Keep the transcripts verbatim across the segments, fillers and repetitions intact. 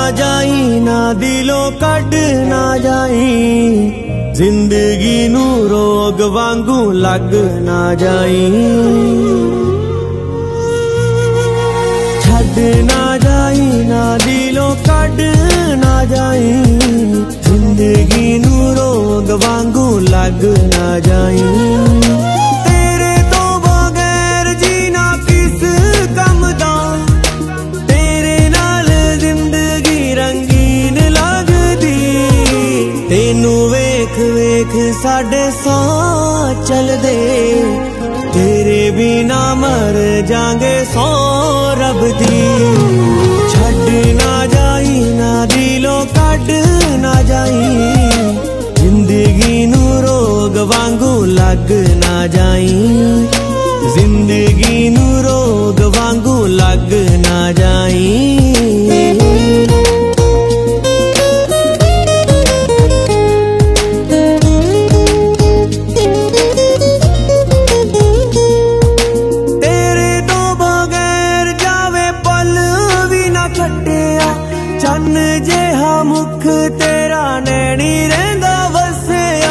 जाई ना दिलों कट ना जाई, जिंदगी नू रोग वांगू लग ना जाई। छड़ ना जाई ना दिलों कट ना जाई, जिंदगी नू रोग वांगू लग ना जाई। तेरे तो बगैर जीना किस कम दा, तेरे नाल जिंदगी रंगीन लगदी। तेनू वेख वेख साडे साह चलदे, तेरे बिना मर जांगे सौ रब दी। छड़ ना जाई ना दिलों कट ना जाई, जिंदगी नू रोग वांगू लग ना जाई, जिंदगी नू रोग वांगू लग ना जाई। चन्न जेहा मुख तेरा नैनी रहिंदा वसिया,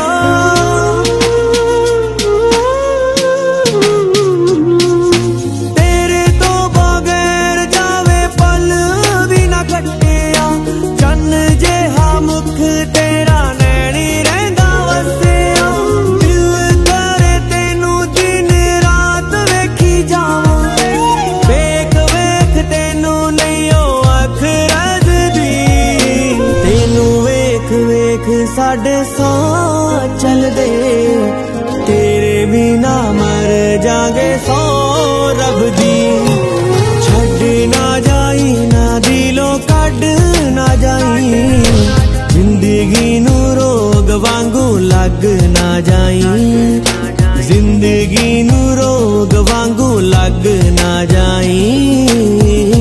तेरे तो बगैर जावे पल भी ना कटिया। चन्न जेहा मुख तेरा नैनी रहिंदा वसिया, दिल करे तेनू दिन रात वेखी जावां, वेख वेख तेनू नहीं ओ अखरा। वेख साडे साह चलदे, तेरे बिना मर जागे सौ रब दी। छड़ ना जाई ना दिलों कट ना जाई, जिंदगी नू रोग वांगू लग ना जाई, जिंदगी नू रोग वांगू लग ना जाई।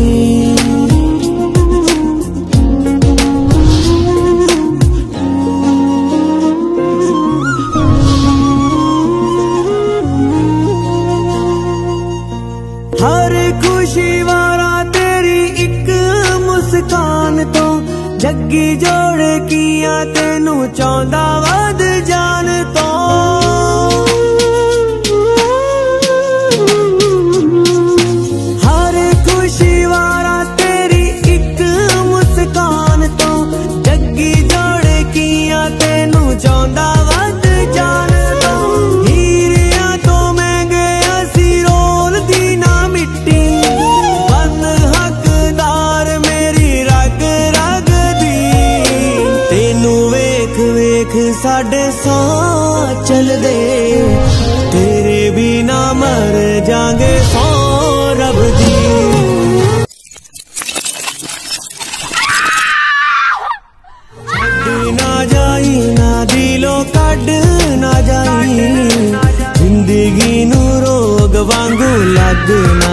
हर खुशी वारा तेरी एक मुस्कान तो, जग्गी जोड़ किया तेनू चाहंदा वध जान तो। हर खुशी वारा तेरी एक मुस्कान तो, जग्गी जोड़ किया तेनू चाहंदा वध जान तो। हीरिया तो महंगे असी रोल दी ना मिट्टी, बंद हकदार मेरी रग रग दी। तेनू वेख वेख साडे साह चलदे, तेरे बिना मर जांगे सौ रब दी। छड़ ना जाई ना दिलों कट ना जाई, जिंदगी नू रोग वांगू लग